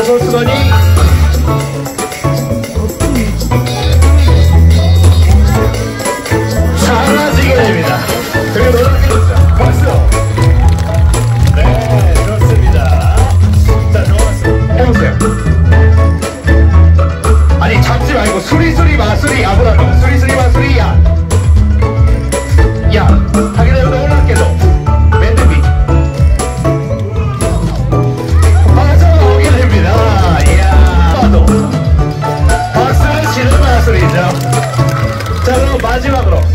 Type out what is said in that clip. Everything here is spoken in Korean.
선수단이 사라지게 됩니다. 그리고 노래하겠습니다. 박수. 네, 좋습니다. 자, 좋았어. 해보세요. 아니, 잡지 말고 수리수리 마수리 아브라노. 수리수리 마수리 야. 야, 하게 되면 올라갈게도. 맨드비. 빠져나오게 됩니다. 이야. 봐도. 박수를 치는 마술이죠. 자, 그럼 마지막으로.